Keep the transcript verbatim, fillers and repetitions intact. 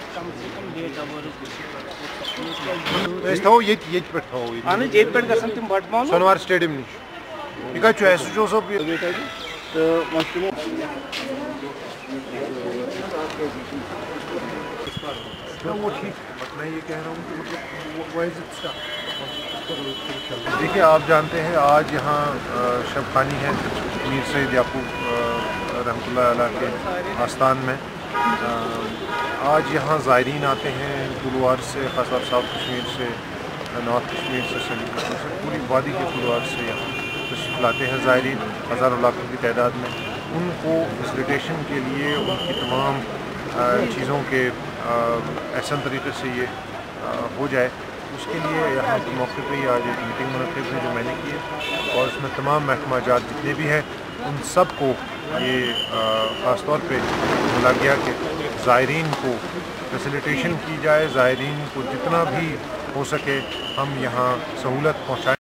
Sonwar Stadium nish. Ika choice jo so وہ ٹھیک but میں یہ کہہ رہا ہوں کہ دیکھیے آپ جانتے ہیں آج یہاں شب خوانی ہے میر سید یعقوب رحمۃ اللہ علیہ کے آستان میں. آج یہاں زائرین آتے ہیں گلوار سے، خاص طور ساؤتھ کشمیر سے، نارتھ کشمیر سے، سری کشمیر سے، پوری وادی کے گلوار سے یہاں تشریف لاتے ہیں زائرین ہزاروں لاکھوں کی تعداد میں. ان کو فیسیلیٹیشن کے لیے ان کی تمام چیزوں کے احسن طریقے سے یہ ہو جائے، اس کے لیے یہاں کے موقع پہ ہی آج ایک میٹنگ منعقد ہے جو میں نے کی ہے، اور اس میں تمام محکمہ جات جتنے بھی ہیں ان سب کو یہ خاص طور پہ بولا گیا کہ زائرین کو فیسیلیٹیشن کی جائے، زائرین کو جتنا بھی ہو سکے ہم یہاں سہولت پہنچائیں.